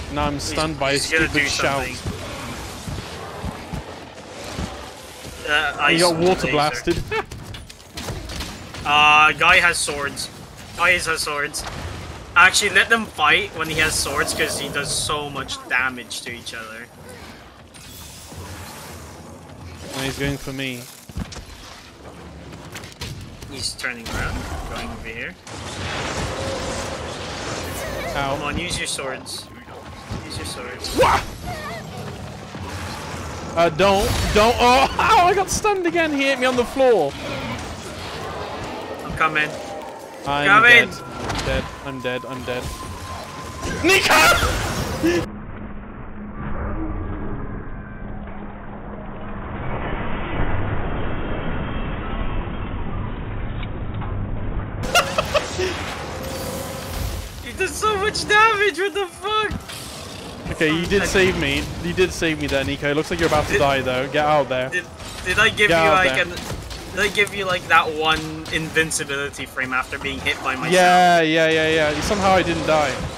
Now I'm stunned by a stupid shout. He got water blasted. Guy has swords. Guy has swords. Actually, let them fight when he has swords because he does so much damage to each other. And he's going for me. He's turning around, going over here. Ow. Come on, use your swords. Use your swords. Wah! Don't. Oh, ow, I got stunned again. He hit me on the floor. I'm coming. I'm dead. I'm dead. Nico! He does so much damage, what the fuck? Okay, you did save me. You did save me there, Nico. Looks like you're about to die though. Get out there. Did I give you like did I give you like that one invincibility frame after being hit by myself? Yeah. Somehow I didn't die.